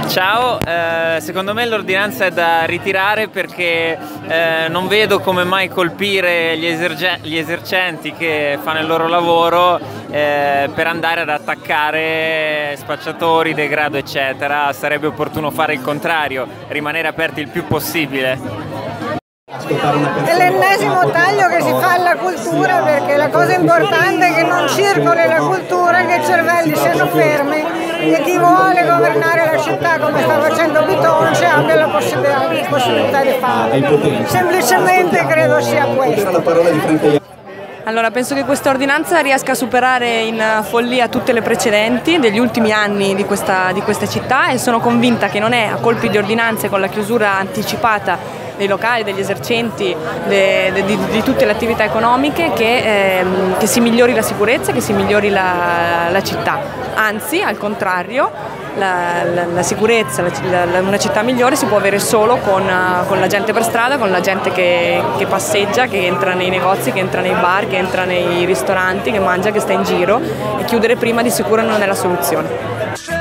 Ciao, secondo me l'ordinanza è da ritirare perché non vedo come mai colpire gli esercenti che fanno il loro lavoro per andare ad attaccare spacciatori, degrado eccetera. Sarebbe opportuno fare il contrario, rimanere aperti il più possibile. È l'ennesimo taglio che si fa alla cultura, perché la cosa importante è che non circoli la cultura, che i cervelli siano fermi e chi vuole governare la città come sta facendo Bitonci abbia la possibilità di farlo. Semplicemente credo sia questo. Allora, penso che questa ordinanza riesca a superare in follia tutte le precedenti degli ultimi anni di questa città, e sono convinta che non è a colpi di ordinanze con la chiusura anticipata dei locali, degli esercenti, di tutte le attività economiche che si migliori la sicurezza, che si migliori la città. Anzi, al contrario, la sicurezza, una città migliore si può avere solo con la gente per strada, con la gente che passeggia, che entra nei negozi, che entra nei bar, che entra nei ristoranti, che mangia, che sta in giro, e chiudere prima di sicuro non è la soluzione.